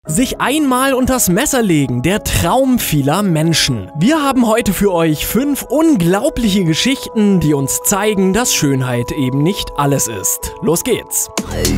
Sich einmal unters Messer legen, der Traum vieler Menschen. Wir haben heute für euch 5 unglaubliche Geschichten, die uns zeigen, dass Schönheit eben nicht alles ist. Los geht's!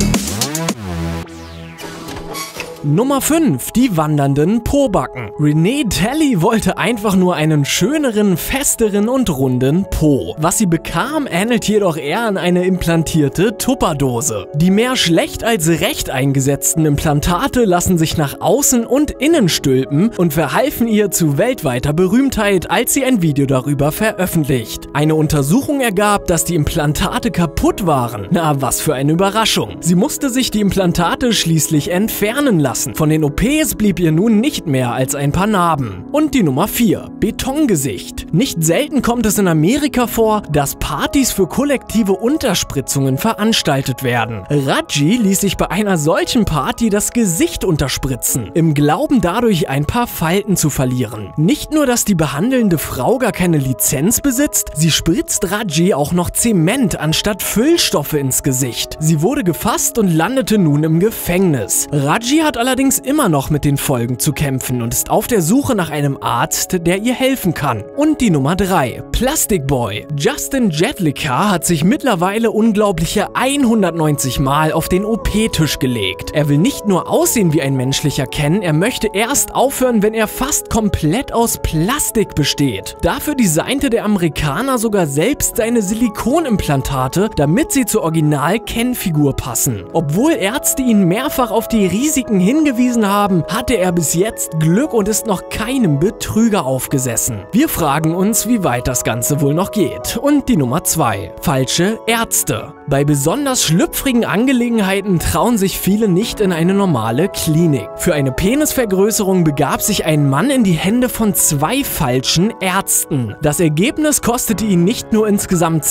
Nummer 5. Die wandernden Pobacken. Renee Telly wollte einfach nur einen schöneren, festeren und runden Po. Was sie bekam, ähnelt jedoch eher an eine implantierte Tupperdose. Die mehr schlecht als recht eingesetzten Implantate lassen sich nach außen und innen stülpen und verhalfen ihr zu weltweiter Berühmtheit, als sie ein Video darüber veröffentlicht. Eine Untersuchung ergab, dass die Implantate kaputt waren. Na, was für eine Überraschung. Sie musste sich die Implantate schließlich entfernen lassen. Von den OPs blieb ihr nun nicht mehr als ein paar Narben. Und die Nummer 4. Betongesicht. Nicht selten kommt es in Amerika vor, dass Partys für kollektive Unterspritzungen veranstaltet werden. Raji ließ sich bei einer solchen Party das Gesicht unterspritzen, im Glauben dadurch ein paar Falten zu verlieren. Nicht nur, dass die behandelnde Frau gar keine Lizenz besitzt, sie spritzt Raji auch noch Zement anstatt Füllstoffe ins Gesicht. Sie wurde gefasst und landete nun im Gefängnis. Raji hat allerdings immer noch mit den Folgen zu kämpfen und ist auf der Suche nach einem Arzt, der ihr helfen kann. Und die Nummer 3. Plastic Boy. Justin Jedlicka hat sich mittlerweile unglaubliche 190 Mal auf den OP-Tisch gelegt. Er will nicht nur aussehen wie ein menschlicher Ken, er möchte erst aufhören, wenn er fast komplett aus Plastik besteht. Dafür designte der Amerikaner sogar selbst seine Silikonimplantate, damit sie zur Original-Ken-Figur passen. Obwohl Ärzte ihn mehrfach auf die Risiken hingewiesen haben, hatte er bis jetzt Glück und ist noch keinem Betrüger aufgesessen. Wir fragen uns, wie weit das Ganze wohl noch geht. Und die Nummer 2. Falsche Ärzte. Bei besonders schlüpfrigen Angelegenheiten trauen sich viele nicht in eine normale Klinik. Für eine Penisvergrößerung begab sich ein Mann in die Hände von 2 falschen Ärzten. Das Ergebnis kostete ihn nicht nur insgesamt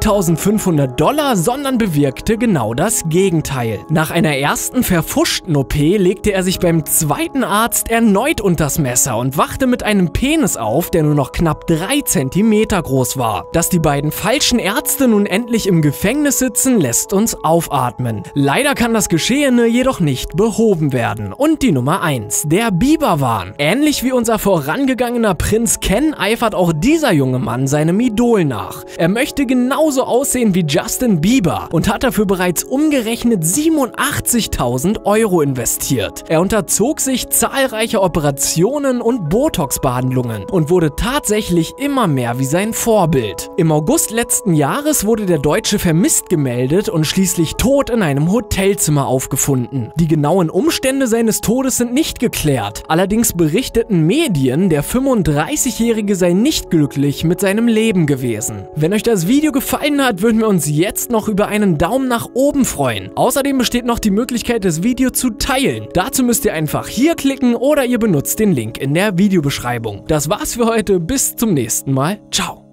$2.500, sondern bewirkte genau das Gegenteil. Nach einer ersten verfuschten OP legte er sich beim zweiten Arzt erneut unters Messer und wachte mit einem Penis auf, der nur noch knapp 3 cm groß war. Dass die beiden falschen Ärzte nun endlich im Gefängnis sitzen, lässt uns aufatmen. Leider kann das Geschehene jedoch nicht behoben werden. Und die Nummer 1. Der Biberwahn. Ähnlich wie unser vorangegangener Prinz Ken eifert auch dieser junge Mann seinem Idol nach. Er möchte genauso aussehen wie Justin Bieber und hat dafür bereits umgerechnet 87.000 € investiert. Er unterzog sich zahlreicher Operationen und Botox-Behandlungen und wurde tatsächlich immer mehr wie sein Vorbild. Im August letzten Jahres wurde der Deutsche vermisst gemeldet und schließlich tot in einem Hotelzimmer aufgefunden. Die genauen Umstände seines Todes sind nicht geklärt. Allerdings berichteten Medien, der 35-Jährige sei nicht glücklich mit seinem Leben gewesen. Wenn euch das Video gefallen hat, würden wir uns jetzt noch über einen Daumen nach oben freuen. Außerdem besteht noch die Möglichkeit, das Video zu teilen. Dazu müsst ihr einfach hier klicken oder ihr benutzt den Link in der Videobeschreibung. Das war's für heute, bis zum nächsten Mal. Ciao!